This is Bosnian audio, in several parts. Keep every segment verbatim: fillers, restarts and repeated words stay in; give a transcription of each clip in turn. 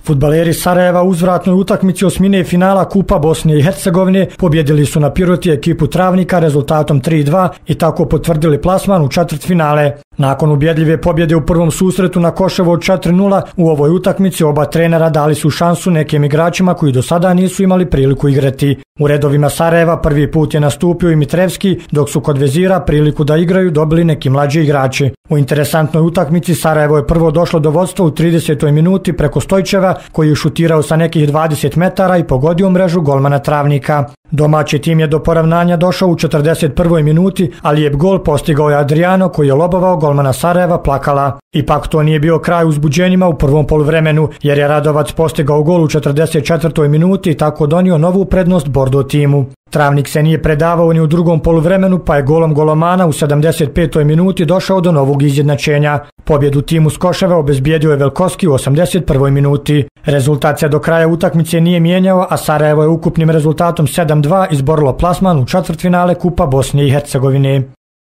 Fudbaleri Sarajeva u uzvratnoj utakmici osmine finala Kupa Bosne i Hercegovine pobjedili su na Piroti ekipu Travnika rezultatom tri dva i tako potvrdili plasman u četvrtfinale. Nakon ubjedljive pobjede u prvom susretu na Koševo od četiri nula, u ovoj utakmici oba trenera dali su šansu nekim igračima koji do sada nisu imali priliku igrati. U redovima Sarajeva prvi put je nastupio i Mitrevski, dok su kod vezira priliku da igraju dobili neki mlađi igrači. U interesantnoj utakmici Sarajevo je prvo došlo do vodstva u tridesetoj minuti preko Stojčeva, koji je šutirao sa nekih dvadeset metara i pogodio mrežu golmana Travnika. Domaći tim je do poravnanja došao u četrdeset prvoj minuti, a lijep gol postigao je Adriano koji je lobovao golmana Sarajeva Plakala. Ipak to nije bio kraj uzbuđenjima u prvom poluvremenu, jer je Radovac postigao gol u četrdeset četvrtoj minuti i tako donio novu prednost Bordo timu. Travnik se nije predavao ni u drugom poluvremenu, pa je golom golomana u sedamdeset petoj minuti došao do novog izjednačenja. Pobjedu timu s Koševa obezbijedio je Velkoski u osamdeset prvoj minuti. Rezultat se do kraja utakmice nije mijenjao, a Sarajevo je ukupnim rezultatom sedam dva izborilo plasman u četvrtfinale Kupa Bosne i Hercegovine.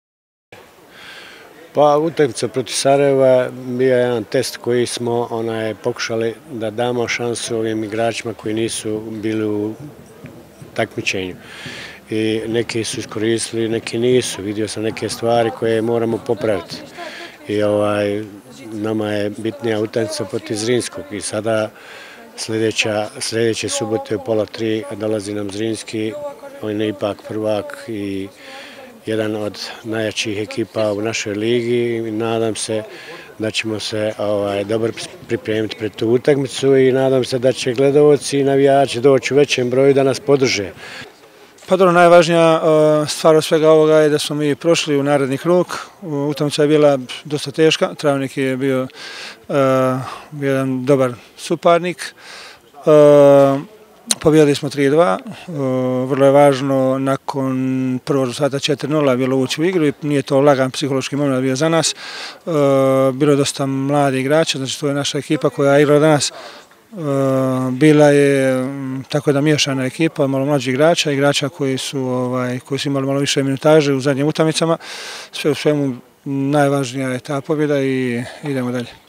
Pa utakmica protiv Sarajeva bio je jedan test koji smo onaj, pokušali da damo šansu ovim igračima koji nisu bili u takmičenju. I neki su iskoristili, neki nisu. Vidio sam neke stvari koje moramo popraviti. I ovaj, nama je bitnija utakmica protiv Zrinskog i sada sljedeća, sljedeće subote u pola tri dolazi nam Zrinski, on je ipak prvak i jedan od najjačih ekipa u našoj ligi i nadam se da ćemo se ovaj, dobro pripremiti pred tu utakmicu i nadam se da će gledalci i navijači doći u većem broju da nas podrže. Pa dobro, najvažnija stvar od svega ovoga je da smo mi prošli u naredni krug. Utakmica je bila dosta teška, Travnik je bio uh, jedan dobar suparnik. Uh, Pobjedili smo tri dva, vrlo je važno nakon prvog rezultata četiri nula bilo ući u igru i nije to lagan psihološki moment bio za nas. Bilo je dosta mladi igrača, znači to je naša ekipa koja igra danas. Bila je tako da miješana ekipa, malo mlađih igrača, igrača koji su, ovaj, koji su imali malo više minutaže u zadnjim utakmicama. Sve u svemu najvažnija je ta pobjeda i idemo dalje.